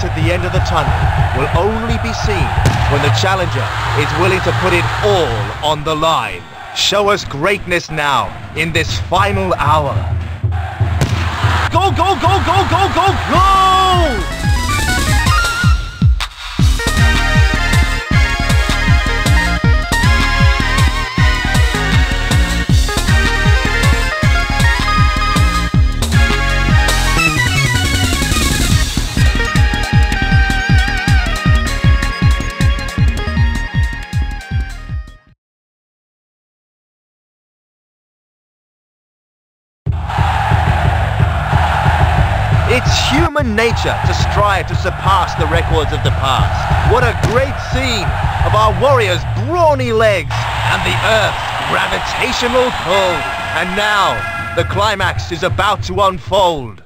at the end of the tunnel will only be seen when the challenger is willing to put it all on the line. Show us greatness now in this final hour. Go, go, go, go, go, go, go! It's human nature to strive to surpass the records of the past. What a great scene of our warriors' brawny legs and the Earth's gravitational pull. And now, the climax is about to unfold.